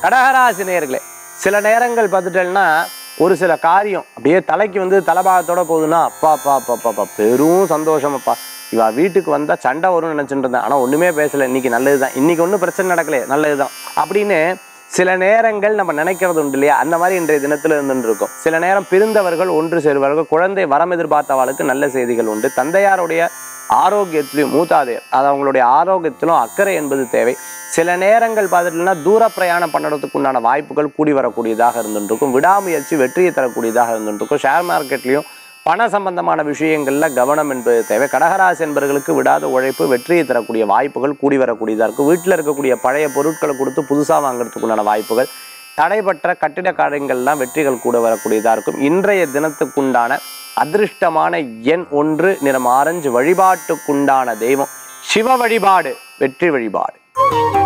கடகராசி நேயர்களே, சில நேரங்கள் பார்த்துட்டேன்னா ஒரு சில காரியம் அப்படியே தலைக்கு வந்து தலபாகத்தோட போகுதுன்னா அப்பா அப்பா அப்பா அப்பா அப்பா பெரும் சந்தோஷம் அப்பா. இவா வீட்டுக்கு வந்தால் சண்டை வரும்னு நினச்சிட்டு இருந்தேன், ஆனால் ஒன்றுமே பேசலை, இன்னைக்கு நல்லது தான், இன்னைக்கு ஒன்றும் பிரச்சனை நடக்கலையே நல்லது தான் அப்படின்னு சில நேரங்கள் நம்ம நினைக்கிறது உண்டு இல்லையா? அந்த மாதிரி இன்றைய தினத்தில் இருந்துட்டு இருக்கும். சில நேரம் பிரிந்தவர்கள் ஒன்று சேருவார்கள், குழந்தை வரம் எதிர்பார்த்தவர்களுக்கு நல்ல செய்திகள் உண்டு. தந்தையாருடைய ஆரோக்கியத்திலும் மூத்தாதையர் அது அவங்களுடைய ஆரோக்கியத்திலும் அக்கறை என்பது தேவை. சில நேரங்கள் பார்த்துட்டுனா தூர பிரயாணம் பண்ணுறதுக்கு உண்டான வாய்ப்புகள் கூடி வரக்கூடியதாக இருந்துருக்கும். விடாமுயற்சி வெற்றியை தரக்கூடியதாக இருந்துருக்கும். ஷேர் மார்க்கெட்லையும் பண சம்பந்தமான விஷயங்களில் கவனம் என்பது தேவை. கடகராசி என்பவர்களுக்கு விடாத உழைப்பு வெற்றியை தரக்கூடிய வாய்ப்புகள் கூடி வரக்கூடியதாக இருக்கும். வீட்டில் இருக்கக்கூடிய பழைய பொருட்களை கொடுத்து புதுசாக வாங்குறதுக்கு உண்டான வாய்ப்புகள், தடைபற்ற கட்டிட காரியங்கள்லாம் வெற்றிகள் கூட வரக்கூடியதாக இருக்கும். இன்றைய தினத்துக்குண்டான அதிர்ஷ்டமான எண் 1, நிறம் ஆரஞ்சு. வழிபாட்டுக்குண்டான தெய்வம் சிவ வழிபாடு, வெற்றி வழிபாடு.